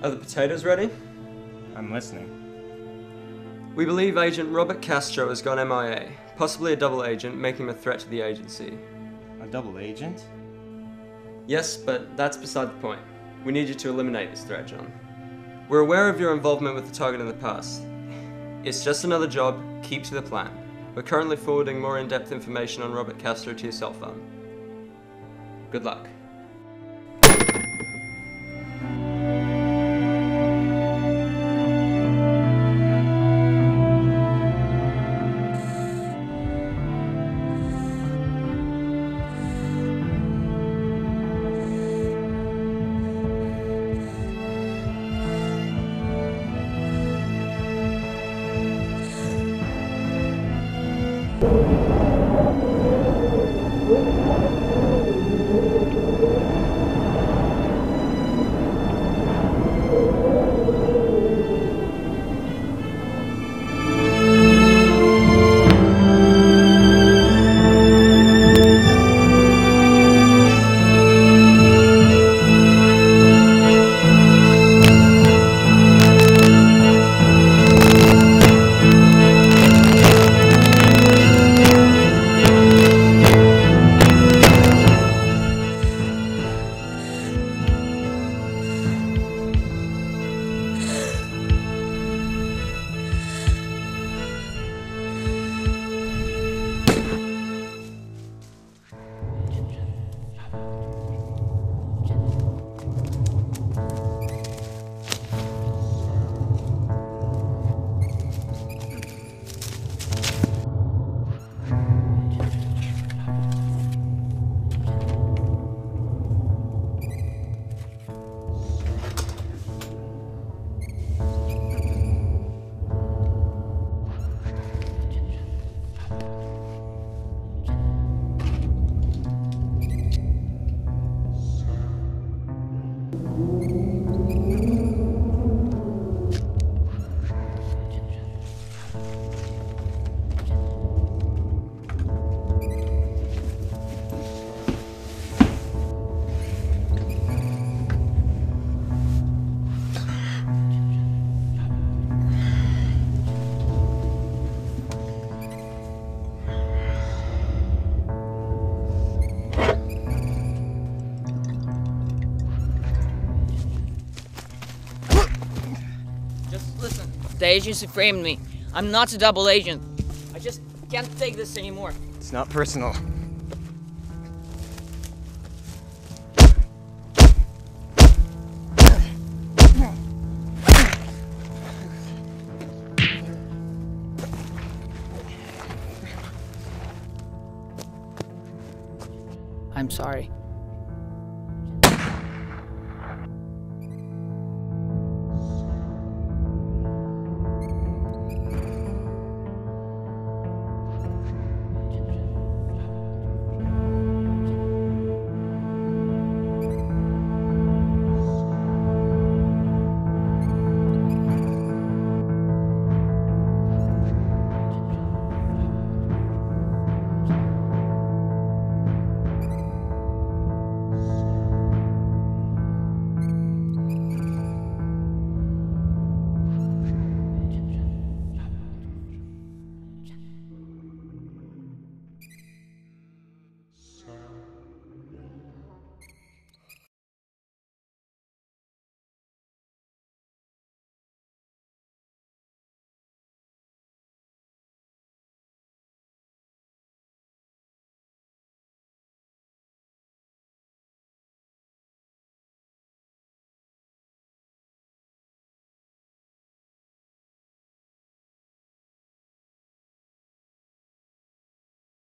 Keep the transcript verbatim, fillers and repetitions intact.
Are the potatoes ready? I'm listening. We believe Agent Robert Castro has gone M I A, possibly a double agent, making him a threat to the agency. A double agent? Yes, but that's beside the point. We need you to eliminate this threat, John. We're aware of your involvement with the target in the past. It's just another job, keep to the plan. We're currently forwarding more in-depth information on Robert Castro to your cell phone. Good luck. The agency framed me. I'm not a double agent. I just can't take this anymore. It's not personal. I'm sorry.